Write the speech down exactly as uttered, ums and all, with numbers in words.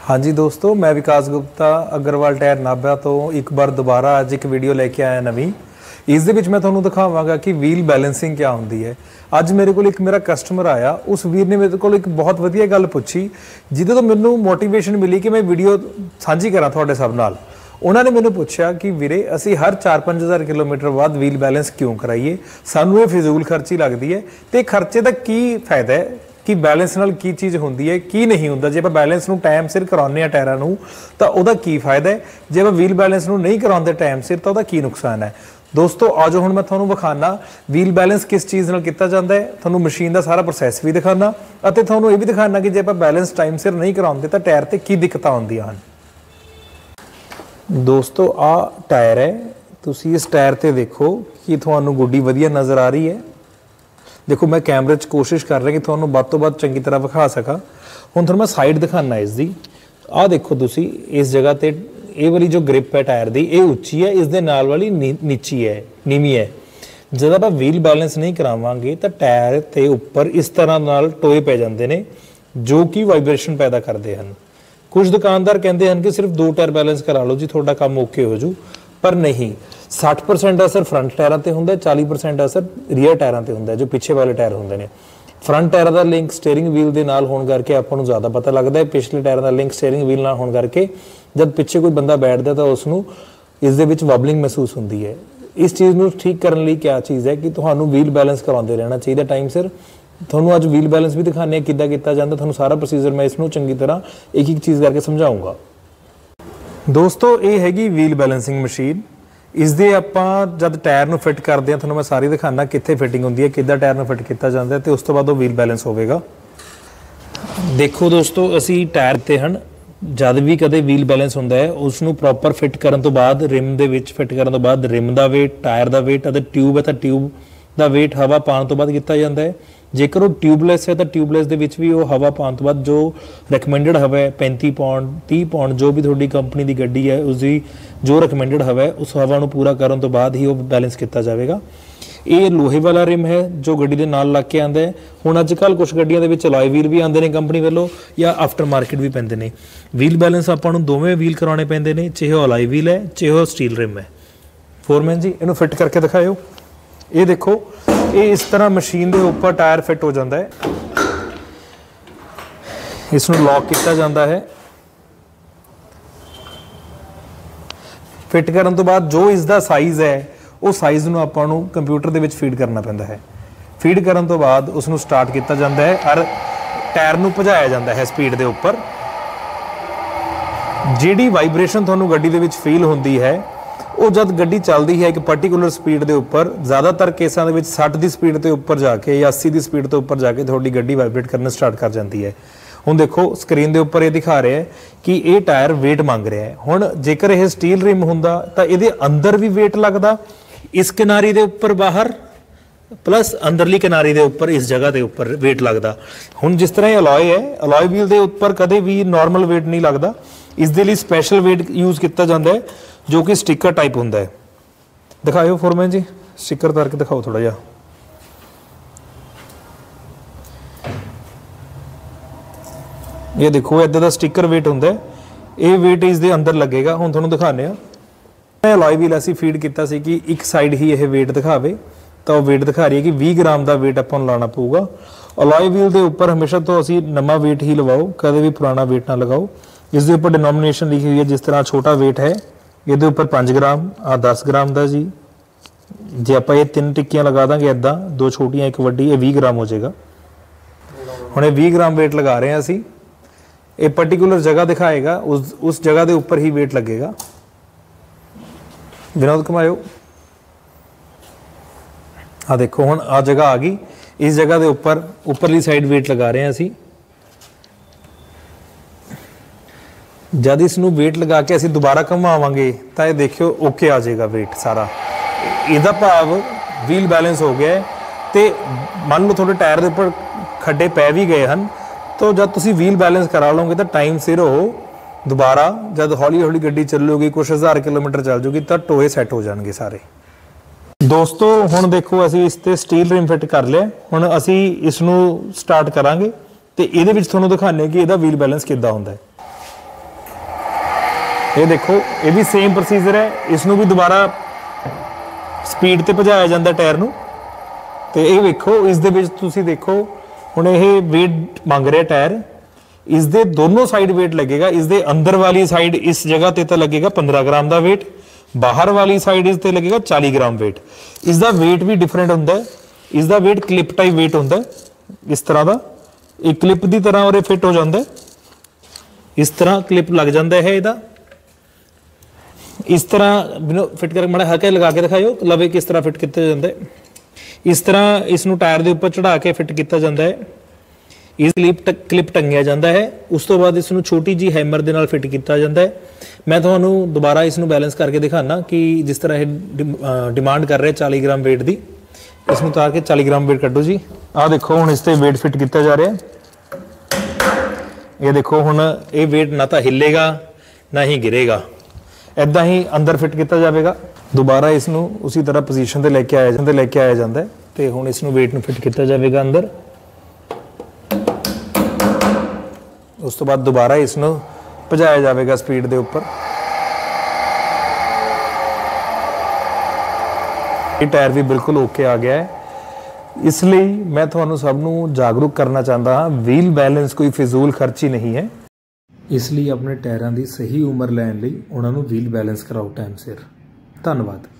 हाँ जी दोस्तों, मैं विकास गुप्ता अग्रवाल टायर नाभा तो एक बार दोबारा अज एक वीडियो लेके आया नवी। इस दे विच मैं तुहानूं दिखावांगा कि व्हील बैलेंसिंग क्या होंदी है। अज मेरे को एक मेरा कस्टमर आया, उस वीर ने मेरे को एक बहुत वधिया गल पुछी जिहदे तो मैनूं मोटिवेशन मिली कि मैं वीडियो साझी करा तुहाडे सब नाल। उन्होंने मैंने पूछा कि वीरे असी हर चार पाँच हज़ार किलोमीटर बाद व्हील बैलेंस क्यों कराइए, सानू ये फिजूल खर्ची लगती है, तो खर्चे का की फायदा है कि बैलेंस नाल की चीज़ होंदी है की नहीं होंदा। जे आप बैलेंस नूं टाइम सिर कराउने आ टायरां नूं तां उहदा की फायदा है, जे आप व्हील बैलेंस नूं नहीं कराउंदे टाइम सिर तां उहदा की नुकसान है। दोस्तों आजो हुण मैं तुहानूं विखाना व्हील बैलेंस किस चीज़ नाल कीता जांदा है, तुहानूं मशीन का सारा प्रोसैस भी दिखाना अते तुहानूं ये भी दिखाना कि जे आप बैलेंस टाइम सिर नहीं कराउंदे तां टायर ते की दिक्कतां आउंदियां हन। दोस्तों आ टायर है, तुसी इस टायर ते देखो कि तुहानूं गुड्डी वधिया नज़र आ रही है। देखो मैं कैमरे च कोशिश कर रहा कि तुहानूं वध तो वध चंगी तरह विखा सका। हुण तुहानूं मैं साइड दिखाना इसकी। आ देखो तुसी इस जगह ते ये वाली जो ग्रिप है टायर की ये उच्ची है, इस दे नाल वाली नी, नीची है नीवी है। जब आप व्हील बैलेंस नहीं करावांगे तो टायर के उपर इस तरह नाल टोए पै जाते हैं जो कि वाइब्रेशन पैदा करते हैं। कुछ दुकानदार कहते हैं कि सिर्फ दो टायर बैलेंस करा लो जी थोड़ा काम ओके हो जू, पर नहीं। साठ परसेंट असर फ्रंट टायरों पर होंगे, चालीस परसेंट असर रियर टायरों पर होंगे जो पिछे वाले टायर होंगे ने। फ्रंट टायर का लिंक स्टेयरिंग व्हील के नाल होने करके आपां नूं ज़्यादा पता लगता है, पिछले टायर का लिंक स्टेयरिंग व्हील नाल होने करके जब पिछे कोई बंदा बैठता तो उसनूं इस दे विच वॉबलिंग महसूस होंदी है। इस चीज़ नूं ठीक करने लई क्या चीज़ है कि तुहानूं व्हील बैलेंस करवाते रहना चाहिए टाइम सिर। तुहानूं अज व्हील बैलेंस भी दिखाने किद्दां कीता जांदा, तुहानूं सारा प्रोसीजर मैं इसनूं चंगी तरह एक एक चीज़ करके समझाऊंगा। दोस्तों ये हैगी व्हील बैलेंसिंग मशीन। इस दे आपां जब टायर नूं फिट करते हैं तुहानूं मैं सारी दिखाना कित्थे फिटिंग होंदी है, किद्दां टायर नूं फिट किया जाता है, तो उस तो बाद वो व्हील बैलेंस होवेगा। देखो दोस्तों असी टायर ते हन जब भी कदे व्हील बैलेंस होंदा है उसनूं प्रॉपर फिट करन तो बाद रिम दे विच फिट करन तो बाद रिम दा वेट, टायर दा वेट अते ट्यूब है तो ट्यूब दा वेट हवा पाउण तो बाद कीता जांदा है। जेकर वो ट्यूबलैस है तो ट्यूबलैस दे विच भी वो हवा पाउण तो बाद जो रिकमेंडेड हवा है पैंती पौंड तीह पौंड जो भी थोड़ी कंपनी की गड्डी है उसकी जो रिकमेंडेड हवा है उस हवा नूं पूरा करन तो बाद ही वो बैलेंस किया जाएगा। ये लोहे वाला रिम है जो गड्डी के नाल लग के आंदा है। हुण अजकल कुछ गड्डियां दे विच अलॉय व्हील भी आंदे ने कंपनी वालों या आफ्टर मार्केट भी पैंदे ने। व्हील बैलेंस आपां नूं दोवें व्हील करवाने पैंदे ने, चाहे वो अलॉय व्हील है चाहे वो स्टील रिम है। फोरमैन जी इनू फिट करके दिखाओ। ये देखो ये इस तरह मशीन के उपर टायर फिट हो जाता है, इसनूं लॉक किया जाता है। फिट करन तो बाद जो इसका साइज़ है वो साइज़ नूं आपां नूं कंप्यूटर दे विच फीड करना पैंदा है। फीड करन तो बाद उसनूं स्टार्ट किया जाता है और टायर नूं भजाया जाता है स्पीड के उपर। जिहड़ी वाइब्रेशन तुहानूं गड्डी दे विच फील होंदी है वो जब गड्डी चलती है एक पर्टिकुलर स्पीड के उपर, ज़्यादातर केसां दे विच साठ की स्पीड के उपर जाके या अस्सी की स्पीड के उपर जाके थोड़ी गड्डी वाइब्रेट करना स्टार्ट कर जाती है। हुण देखो स्क्रीन के उपर ये दिखा रहे हैं कि ये टायर वेट मंग रहा है। हुण जेकर यह स्टील रिम हुंदा तां इहदे अंदर भी वेट लगदा, इस किनारी के उपर बाहर प्लस अंदरली किनारी के उपर इस जगह के उपर वेट लगता। हुण जिस तरह अलॉय है, अलॉय व्हील के उपर कदे भी नॉर्मल वेट नहीं लगता, इस दे लई स्पैशल वेट यूज़ किया जाता है जो कि स्टिकर टाइप होंदा है। दिखाओ फोरमैन जी स्टिकर उतार के दिखाओ थोड़ा जिहा। ये देखो इदां दा स्टिकर वेट होंदा है, ये वेट इस दे अंदर लगेगा। हुण तुहानूं दिखाने आ अलॉय व्हील असीं फीड कीता सी कि एक साइड ही यह वेट दिखावे, तो वेट दिखा रही है कि बीस ग्राम का वेट आपां नूं लाना पऊगा। अलॉय व्हील के उपर हमेशा तो असीं नवां वेट ही लवाओ, कदे भी पुराना वेट ना लगाओ। इस दे उपर डिनोमिनेशन लिखी हुई है, जिस तरह छोटा वेट है ये उपर पाँच ग्राम आ दस ग्राम का जी। जे आप ये तीन टिक्कियां लगा देंगे इदा दो छोटियां एक वड्डी, ये बीस ग्राम हो जाएगा। हुण ये बीस ग्राम वेट लगा रहे हैं असी, ये पर्टिकुलर जगह दिखाएगा उस उस जगह के उपर ही वेट लगेगा। विनोद घुमाओ। हाँ देखो हुण आ जगह आ गई, इस जगह के उपर उपरली साइड वेट लगा रहे हैं असी। जब इसनूं वेट लगा के असीं दोबारा घुमावांगे तो ये देखियो ओके आ जाएगा वेट सारा। इहदा भाव व्हील बैलेंस हो गया है। तो मान लो थोड़े टायर के उपर खड्डे पै भी गए हैं तो जब तुसीं व्हील बैलेंस करा लोगे तो टाइम सिर हो दोबारा जब हौली हौली गड्डी चलोगी कुछ हज़ार किलोमीटर चल जूगी तो टोए सैट हो जाएंगे सारे। दोस्तों हुण देखो असीं इस ते स्टील रिम फिट कर लिया। हुण असीं इसनूं स्टार्ट करांगे तो इहदे विच तुहानूं दिखाने कि इहदा व्हील बैलेंस किद्दां हुंदा है। ये देखो ये भी सेम प्रोसीजर है, इसनों भी दोबारा स्पीड ते भजाया जाता टायर नूं। ते ये वेखो इस दे विच तुसीं देखो हुण ये वेट मंग रहा टायर, इस दे दोनों साइड वेट लगेगा। इस दे अंदर वाली साइड इस जगह ते तो लगेगा पंद्रह ग्राम का वेट, बाहर वाली साइड इस ते लगेगा चालीस ग्राम वेट। इसका वेट भी डिफरेंट होंदा है, इसका वेट क्लिप टाइप वेट होंदा है इस तरह का, एक क्लिप की तरह और फिट हो जाता है, इस तरह क्लिप लग जाता है इहदा। इस तरह फिट करके माड़ा हल्का लगा के दिखाओ लवे किस तरह फिट किया जाता है। इस तरह इसनूं टायर के उपर चढ़ा के फिट किया जाता है, इस क्लिप क्लिप टंगिया जाता है। उस तो बाद इसनूं छोटी जी हैमर दे नाल फिट किया जाता है। मैं तुहानूं दोबारा इसनूं बैलेंस करके दिखाना कि जिस तरह ये डिमांड कर रहे चालीस ग्राम वेट की, इसनूं उतार के चालीस ग्राम वेट कड्डो जी। आ देखो हुण इस ते वेट फिट किया जा रहा है, ये देखो हुण ये वेट ना तो हिलेगा ना ही गिरेगा, इदा ही अंदर फिट किया जाएगा। दोबारा इसनूं उसी तरह पोजीशन ते लेके आया जाता लेके आया जाता है। तो हुण इसनूं वेट नूं फिट किया जाएगा अंदर। उस तो बाद दोबारा इसनूं भजाया जाएगा स्पीड के उपर। ये टायर भी बिल्कुल ओके आ गया है। इसलिए मैं तुहानूं सबनूं जागरूक करना चाहता हाँ, व्हील बैलेंस कोई फिजूल खर्ची नहीं है। इसलिए अपने टायरों की सही उम्र लैण लई उन्हां नूं व्हील बैलेंस कराओ टाइम सिर। धन्यवाद।